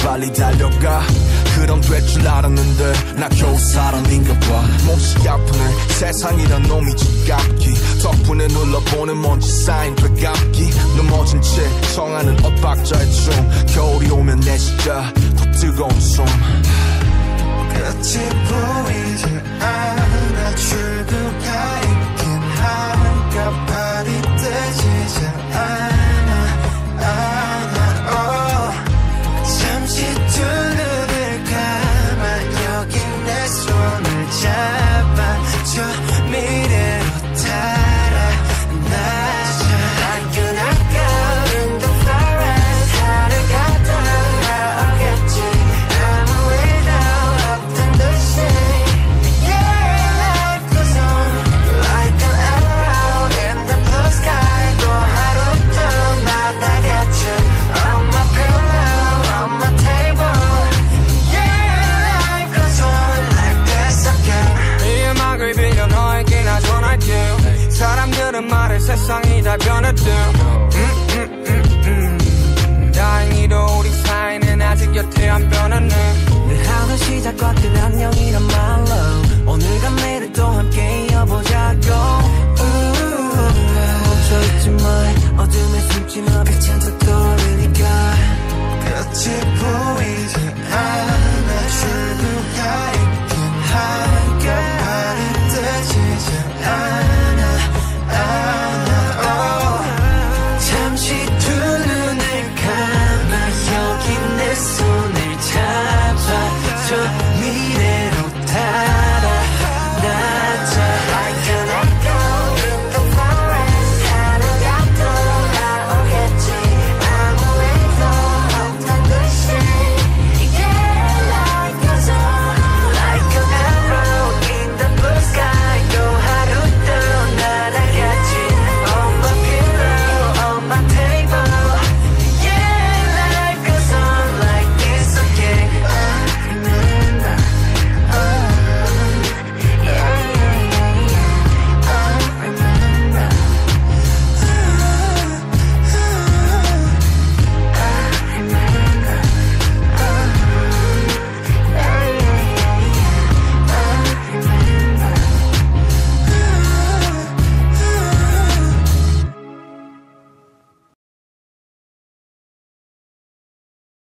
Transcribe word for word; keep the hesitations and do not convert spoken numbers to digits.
빨리 달려가. 그럼 될 줄 알았는데 나 겨우 사람인가 봐. 몹시 아프네 세상이란 놈이 지갑기. 덕분에 눌러보는 먼지 쌓인 배갑기. 넘어진 채 청하는 엇박자의 춤. 겨울이 오면 내 진짜 더 뜨거운 숨. 끝이 보이지 않아. 출구가 있긴 한가발이 뜨지 않아. 않아. oh. 잠시 두 눈을 감아. 여기 내 손을 잡아. 저 미래로 달아나자. Like an echo in the forest. 하늘 같아 나오겠지. 아무 일도 없던 듯이. Yeah, life goes on like an arrow in the blue sky. 또 하루도 만나겠지. On my pillow, on my table. Yeah, life goes on like this again. 이 음악을 빌려 너에게 나 전할게. 사람들은 말해 세상이 다 변했대. 음, 음, 음, 음. 다행히도 우리 사이는 아직 여태 안 변했네. 늘 하던 시작과 끝 안녕이란 말로 오늘과 내일을 또 함께 이어보자고. 멈춰있지 마. 어둠에 숨지 마. 빛은 더 떠오르니까. 끝이 보이지 않아. 출구가 있긴 한가발이 뜨지 않아. 않아. oh. 잠시 두 눈을 감아. 여기 내 손을 잡아. 저 미래로 다